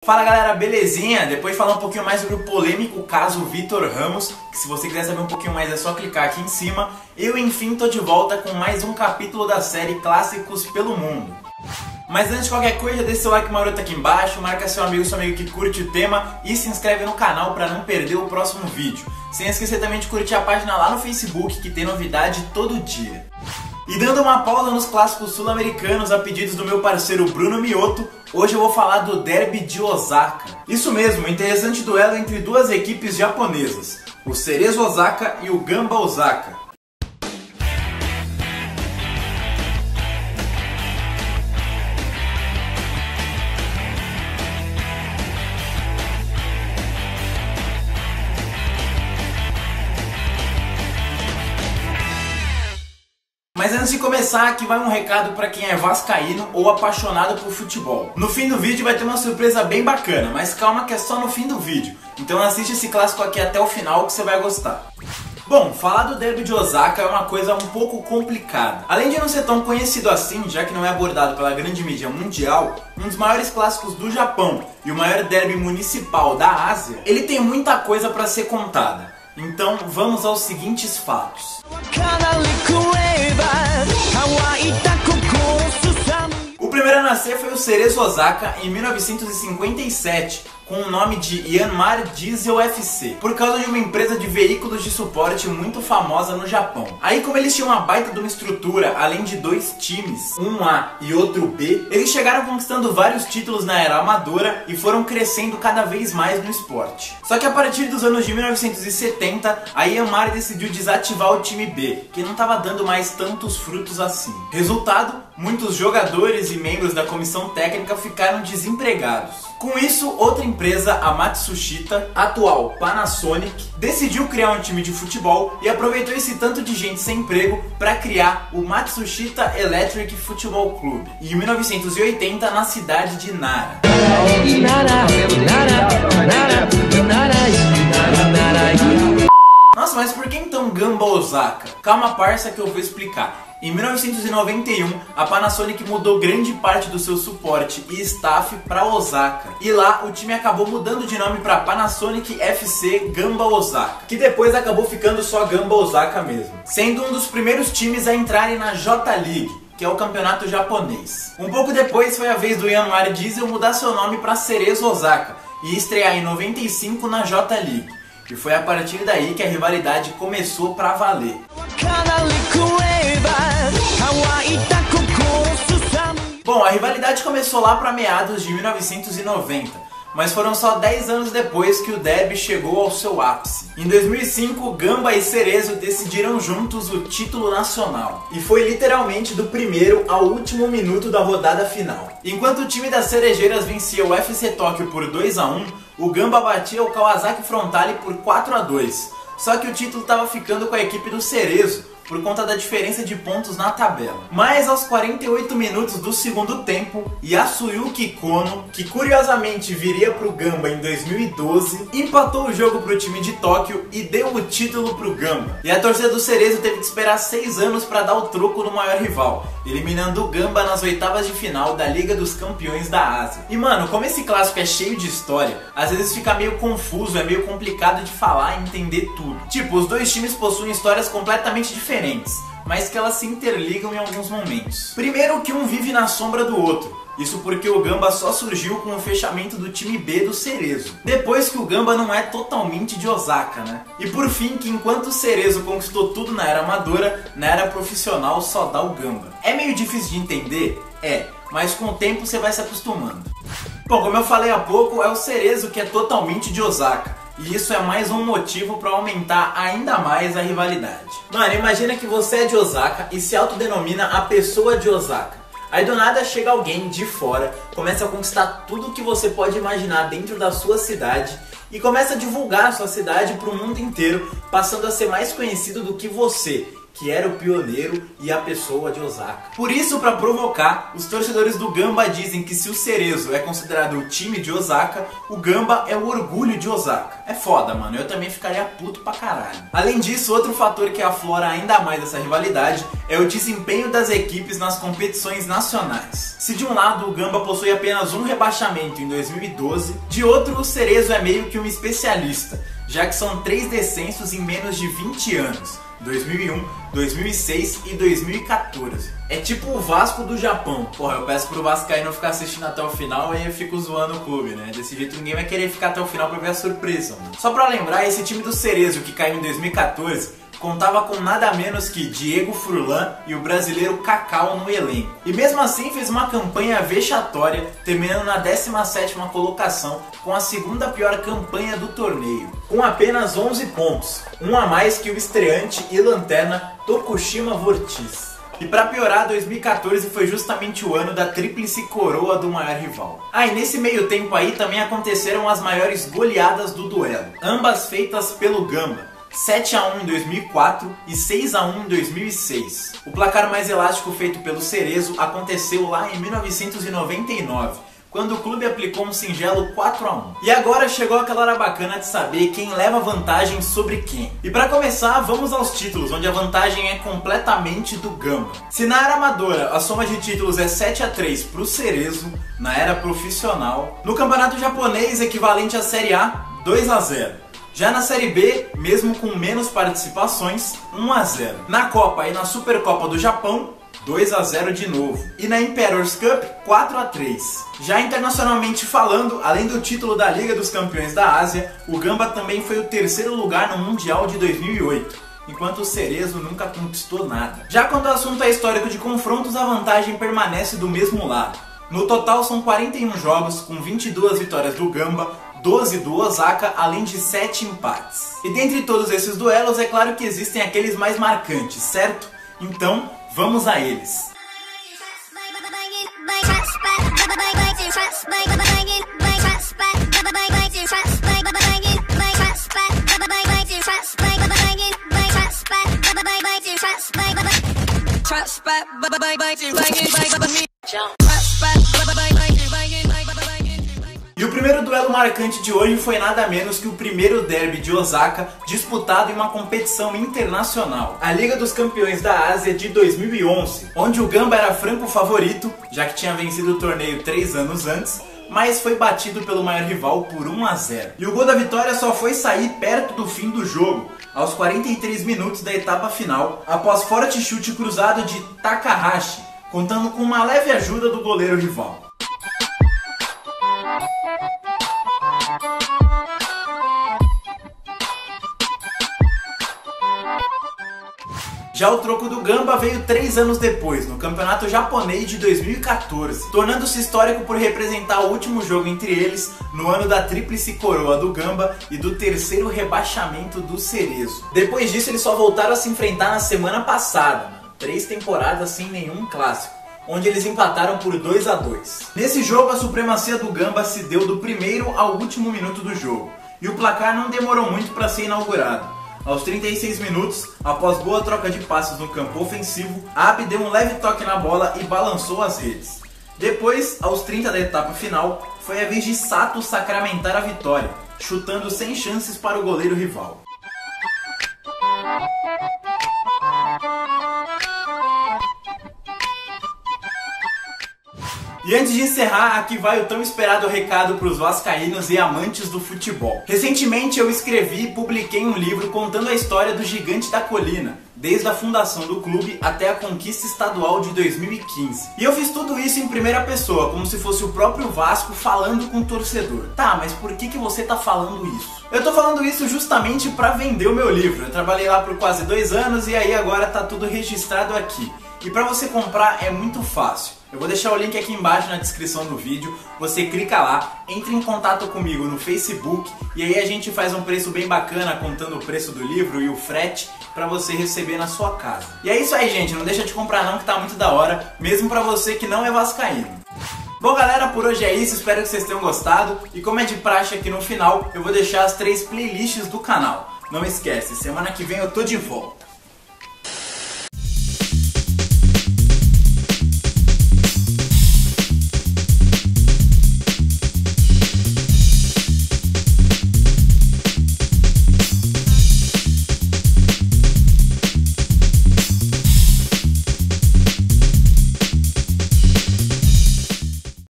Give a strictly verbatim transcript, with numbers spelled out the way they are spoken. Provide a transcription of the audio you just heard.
Fala galera, belezinha? Depois de falar um pouquinho mais sobre o polêmico caso Vitor Ramos, que se você quiser saber um pouquinho mais é só clicar aqui em cima, eu enfim tô de volta com mais um capítulo da série Clássicos pelo Mundo. Mas antes de qualquer coisa, deixa seu like maroto aqui embaixo, marca seu amigo, seu amigo que curte o tema e se inscreve no canal para não perder o próximo vídeo. Sem esquecer também de curtir a página lá no Facebook, que tem novidade todo dia. E dando uma pausa nos clássicos sul-americanos a pedidos do meu parceiro Bruno Mioto, hoje eu vou falar do Derby de Osaka. Isso mesmo, um interessante duelo entre duas equipes japonesas, o Cerezo Osaka e o Gamba Osaka. Mas antes de começar, aqui vai um recado para quem é vascaíno ou apaixonado por futebol. No fim do vídeo vai ter uma surpresa bem bacana, mas calma que é só no fim do vídeo. Então assiste esse clássico aqui até o final que você vai gostar. Bom, falar do Derby de Osaka é uma coisa um pouco complicada. Além de não ser tão conhecido assim, já que não é abordado pela grande mídia mundial, um dos maiores clássicos do Japão e o maior derby municipal da Ásia, ele tem muita coisa para ser contada. Então vamos aos seguintes fatos. O primeiro a nascer foi o Cerezo Osaka em mil novecentos e cinquenta e sete, com o nome de Yanmar Diesel F C, por causa de uma empresa de veículos de suporte muito famosa no Japão. Aí, como eles tinham uma baita de uma estrutura, além de dois times, um A e outro B, eles chegaram conquistando vários títulos na era amadora e foram crescendo cada vez mais no esporte. Só que a partir dos anos de mil novecentos e setenta, a Yanmar decidiu desativar o time B, que não estava dando mais tantos frutos assim. Resultado, muitos jogadores e membros da comissão técnica ficaram desempregados. Com isso, outra empresa, a Matsushita, atual Panasonic, decidiu criar um time de futebol e aproveitou esse tanto de gente sem emprego para criar o Matsushita Electric Football Club, em mil novecentos e oitenta, na cidade de Nara. Nossa, mas por que então Gamba Osaka? Calma, parça, que eu vou explicar. Em mil novecentos e noventa e um, a Panasonic mudou grande parte do seu suporte e staff para Osaka. E lá, o time acabou mudando de nome para Panasonic F C Gamba Osaka, que depois acabou ficando só Gamba Osaka mesmo, sendo um dos primeiros times a entrarem na J-League, que é o campeonato japonês. Um pouco depois foi a vez do Yanmar Diesel mudar seu nome para Cerezo Osaka e estrear em noventa e cinco na J-League. E foi a partir daí que a rivalidade começou pra valer. Bom, a rivalidade começou lá para meados de mil novecentos e noventa, mas foram só dez anos depois que o derby chegou ao seu ápice. Em dois mil e cinco, Gamba e Cerezo decidiram juntos o título nacional. E foi literalmente do primeiro ao último minuto da rodada final. Enquanto o time das Cerejeiras vencia o F C Tóquio por dois a um, o Gamba batia o Kawasaki Frontale por quatro a dois. Só que o título estava ficando com a equipe do Cerezo, por conta da diferença de pontos na tabela. Mas aos quarenta e oito minutos do segundo tempo, Yasuyuki Kono, que curiosamente viria para o Gamba em dois mil e doze, empatou o jogo para o time de Tóquio e deu o título para o Gamba. E a torcida do Cerezo teve que esperar seis anos para dar o troco no maior rival, eliminando o Gamba nas oitavas de final da Liga dos Campeões da Ásia. E mano, como esse clássico é cheio de história, às vezes fica meio confuso, é meio complicado de falar e entender tudo. Tipo, os dois times possuem histórias completamente diferentes, mas que elas se interligam em alguns momentos. Primeiro que um vive na sombra do outro, isso porque o Gamba só surgiu com o fechamento do time B do Cerezo. Depois que o Gamba não é totalmente de Osaka, né? E por fim que enquanto o Cerezo conquistou tudo na era amadora, na era profissional só dá o Gamba. É meio difícil de entender? É, mas com o tempo você vai se acostumando. Bom, como eu falei há pouco, é o Cerezo que é totalmente de Osaka. E isso é mais um motivo para aumentar ainda mais a rivalidade. Mano, imagina que você é de Osaka e se autodenomina a pessoa de Osaka. Aí do nada chega alguém de fora, começa a conquistar tudo o que você pode imaginar dentro da sua cidade e começa a divulgar a sua cidade para o mundo inteiro, passando a ser mais conhecido do que você. que era o pioneiro e a pessoa de Osaka. Por isso, para provocar, os torcedores do Gamba dizem que se o Cerezo é considerado o time de Osaka, o Gamba é o orgulho de Osaka. É foda, mano, eu também ficaria puto pra caralho. Além disso, outro fator que aflora ainda mais essa rivalidade é o desempenho das equipes nas competições nacionais. Se de um lado o Gamba possui apenas um rebaixamento em dois mil e doze, de outro o Cerezo é meio que um especialista, já que são três descensos em menos de vinte anos. dois mil e um, dois mil e seis e dois mil e quatorze. É tipo o Vasco do Japão. Porra, eu peço pro Vascaíno ficar assistindo até o final e eu fico zoando o clube, né? Desse jeito ninguém vai querer ficar até o final pra ver a surpresa, mano. Só pra lembrar, esse time do Cerezo que caiu em dois mil e quatorze contava com nada menos que Diego Furlan e o brasileiro Cacau no elenco. E mesmo assim fez uma campanha vexatória, terminando na décima sétima colocação, com a segunda pior campanha do torneio, com apenas onze pontos, um a mais que o estreante e lanterna Tokushima Vortis. E pra piorar, dois mil e quatorze foi justamente o ano da tríplice coroa do maior rival. Ah, e nesse meio tempo aí também aconteceram as maiores goleadas do duelo, ambas feitas pelo Gamba. sete a um em dois mil e quatro e seis a um em dois mil e seis. O placar mais elástico feito pelo Cerezo aconteceu lá em mil novecentos e noventa e nove, quando o clube aplicou um singelo quatro a um. E agora chegou aquela hora bacana de saber quem leva vantagem sobre quem. E para começar, vamos aos títulos, onde a vantagem é completamente do Gamba. Se na era amadora a soma de títulos é sete a três pro Cerezo, na era profissional, no campeonato japonês equivalente à Série A, dois a zero. Já na Série B, mesmo com menos participações, um a zero. Na Copa e na Supercopa do Japão, dois a zero de novo. E na Emperor's Cup, quatro a três. Já internacionalmente falando, além do título da Liga dos Campeões da Ásia, o Gamba também foi o terceiro lugar no Mundial de dois mil e oito, enquanto o Cerezo nunca conquistou nada. Já quando o assunto é histórico de confrontos, a vantagem permanece do mesmo lado. No total são quarenta e um jogos, com vinte e duas vitórias do Gamba, doze do Osaka, além de sete empates. E dentre todos esses duelos, é claro que existem aqueles mais marcantes, certo? Então, vamos a eles. E o primeiro duelo marcante de hoje foi nada menos que o primeiro derby de Osaka disputado em uma competição internacional, a Liga dos Campeões da Ásia de dois mil e onze, onde o Gamba era franco favorito, já que tinha vencido o torneio três anos antes, mas foi batido pelo maior rival por um a zero. E o gol da vitória só foi sair perto do fim do jogo, aos quarenta e três minutos da etapa final, após forte chute cruzado de Takahashi, contando com uma leve ajuda do goleiro rival. Já o troco do Gamba veio três anos depois, no campeonato japonês de dois mil e quatorze, tornando-se histórico por representar o último jogo entre eles no ano da tríplice coroa do Gamba e do terceiro rebaixamento do Cerezo. Depois disso eles só voltaram a se enfrentar na semana passada, mano. Três temporadas sem nenhum clássico, onde eles empataram por dois a dois. Nesse jogo a supremacia do Gamba se deu do primeiro ao último minuto do jogo, e o placar não demorou muito para ser inaugurado. Aos trinta e seis minutos, após boa troca de passes no campo ofensivo, Abe deu um leve toque na bola e balançou as redes. Depois, aos trinta da etapa final, foi a vez de Sato sacramentar a vitória, chutando sem chances para o goleiro rival. E antes de encerrar, aqui vai o tão esperado recado para os vascaínos e amantes do futebol. Recentemente eu escrevi e publiquei um livro contando a história do Gigante da Colina, desde a fundação do clube até a conquista estadual de dois mil e quinze. E eu fiz tudo isso em primeira pessoa, como se fosse o próprio Vasco falando com o torcedor. Tá, mas por que que você tá falando isso? Eu tô falando isso justamente para vender o meu livro. Eu trabalhei lá por quase dois anos e aí agora tá tudo registrado aqui. E para você comprar é muito fácil. Eu vou deixar o link aqui embaixo na descrição do vídeo, você clica lá, entre em contato comigo no Facebook e aí a gente faz um preço bem bacana contando o preço do livro e o frete para você receber na sua casa. E é isso aí, gente, não deixa de comprar não que tá muito da hora, mesmo para você que não é vascaíno. Bom galera, por hoje é isso, espero que vocês tenham gostado e como é de praxe aqui no final, eu vou deixar as três playlists do canal. Não esquece, semana que vem eu tô de volta.